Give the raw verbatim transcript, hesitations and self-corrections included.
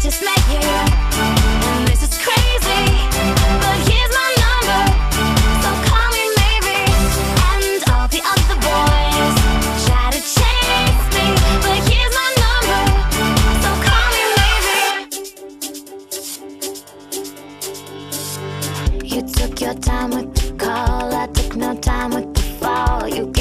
just met you, and this is crazy, but here's my number, so call me maybe. And all the other boys try to chase me, but here's my number, so call me maybe. You took your time with the call, I took no time with the fall. You